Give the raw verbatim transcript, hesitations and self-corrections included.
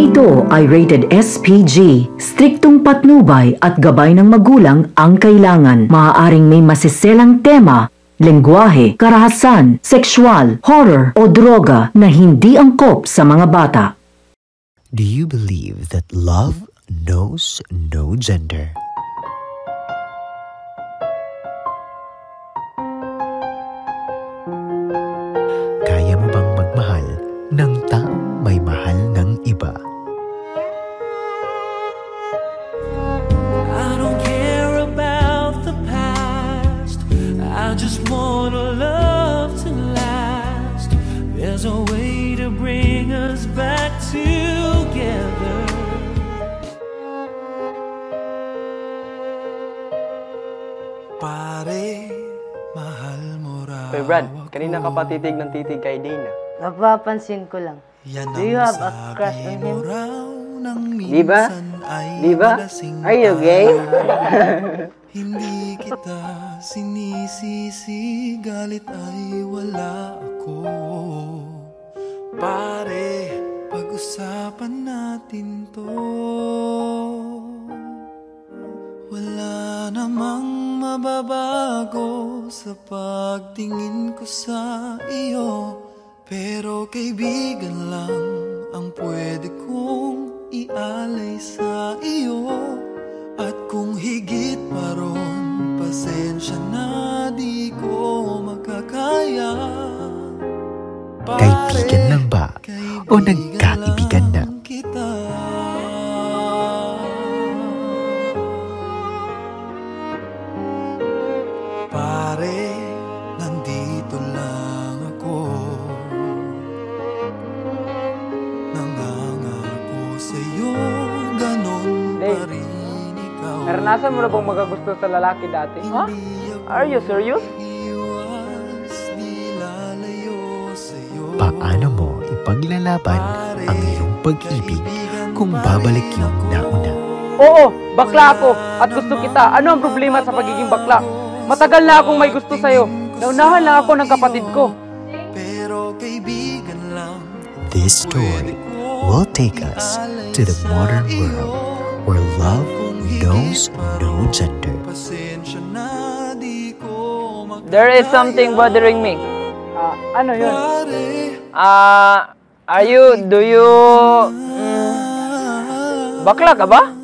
ito ay rated S P G. Striktong patnubay at gabay ng magulang ang kailangan. Maaaring may masiselang tema, lengguwahe, karahasan, sexual, horror o droga na hindi angkop sa mga bata. Do you believe that love knows no gender? Kaya mo bang magmahal ng taong may mahal ng iba? I don't care about the past, I just want a love to last. There's a way to bring us back together. Pare, mahal mo raw. Hey Brad, kanina ka pa titig ng titig kay Dana. Napapansin ko lang. Do you have a crush on him? Di ba? Di ba? Are you gay? Hindi kita sinisisi, galit ay wala ako. Pare, pag-usapan natin to. Wala namang mababago sa pagtingin ko sa iyo, pero kaibigan lang ang pwede kong ialay sa iyo. At kung higit pa ron, pasensya na di ko makakaya. Kaibigan lang ba o nagkaibigan na? Kita. Pare, nandito lang ako, nangangako sa'yo, ganon pa rin ikaw. Naranasan mo na bang magagusto sa lalaki dati? Huh? Are you serious? Paano mo ipaglalaban ang iyong pag-ibig kung babalik yung nauna? Oo, bakla ako at gusto kita. Ano ang problema sa pagiging bakla? Matagal na akong may gusto sa'yo. Naunahan lang ako ng kapatid ko. This story will take us to the modern world where love knows no gender. There is something bothering me. Ah, ano yun? Ah, are you, do you... Mm, bakla ka ba?